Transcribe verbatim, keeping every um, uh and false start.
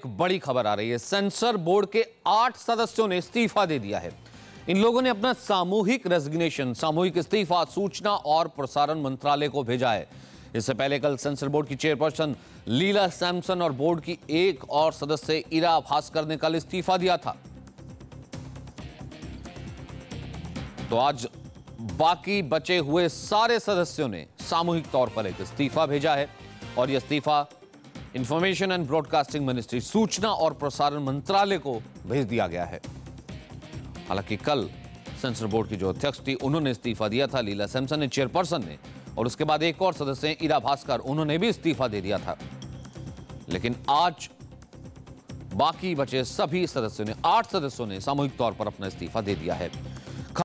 बड़ी खबर आ रही है। सेंसर बोर्ड के आठ सदस्यों ने इस्तीफा दे दिया है। इन लोगों ने अपना सामूहिक रेजिग्नेशन सामूहिक इस्तीफा सूचना और प्रसारण मंत्रालय को भेजा है। इससे पहले कल सेंसर बोर्ड की चेयरपर्सन लीला सैमसन और बोर्ड की एक और सदस्य इरा भास्कर ने कल इस्तीफा दिया था। तो आज बाकी बचे हुए सारे सदस्यों ने सामूहिक तौर पर एक इस्तीफा भेजा है और यह इस्तीफा इंफॉर्मेशन एंड ब्रॉडकास्टिंग मिनिस्ट्री सूचना और प्रसारण मंत्रालय को भेज दिया गया है। हालांकि कल सेंसर बोर्ड की जो अध्यक्ष थी उन्होंने इस्तीफा दिया था, लीला सैमसन ने, चेयरपर्सन ने, और उसके बाद एक और सदस्य इरा भास्कर, उन्होंने भी इस्तीफा दे दिया था। लेकिन आज बाकी बचे सभी सदस्यों ने, आठ सदस्यों ने सामूहिक तौर पर अपना इस्तीफा दे दिया है।